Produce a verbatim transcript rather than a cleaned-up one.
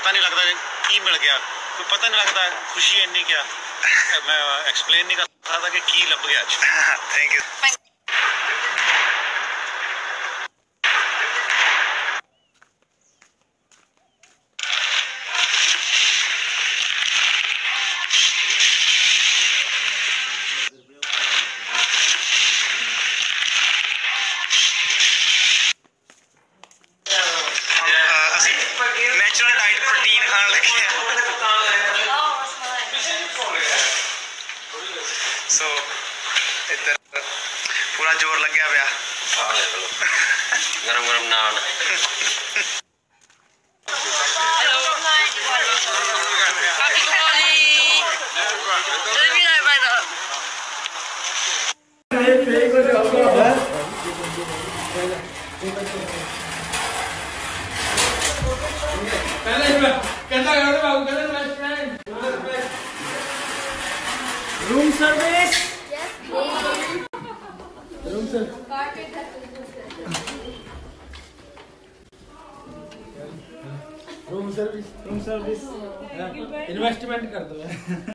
पता नहीं लगता की मिल गया, कोई पता नहीं लगता खुशी इन्नी क्या मैं एक्सप्लेन नहीं कर सकता कि की लभ गया। Thank you. Natural diet protein खान लगे सो इधर पूरा जोर लग गया पाया। गरम गरम naan room service room service room service room service investment कर दो।